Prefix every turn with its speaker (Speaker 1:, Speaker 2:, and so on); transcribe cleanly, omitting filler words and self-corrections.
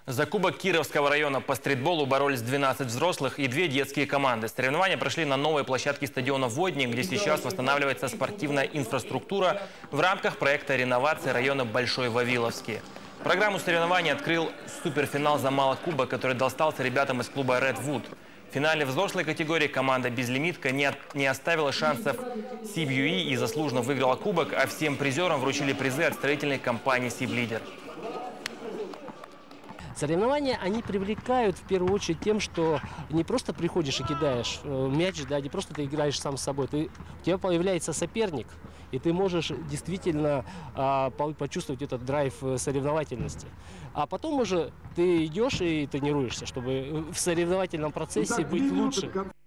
Speaker 1: За Кубок Кировского района по стритболу боролись 12 взрослых и 2 детские команды. Соревнования прошли на новой площадке стадиона «Водник», где сейчас восстанавливается спортивная инфраструктура в рамках проекта реновации района Большой Вавиловский. Программу соревнований открыл суперфинал Замала Кубок, который достался ребятам из клуба Redwood. В финале взрослой категории команда «Безлимитка» не оставила шансов CBUE и заслуженно выиграла кубок, а всем призерам вручили призы от строительной компании «Сиблидер».
Speaker 2: Соревнования, они привлекают в первую очередь тем, что не просто приходишь и кидаешь мяч, да, не просто ты играешь сам с собой, у тебя появляется соперник, и ты можешь действительно почувствовать этот драйв соревновательности. А потом уже ты идешь и тренируешься, чтобы в соревновательном процессе быть лучше.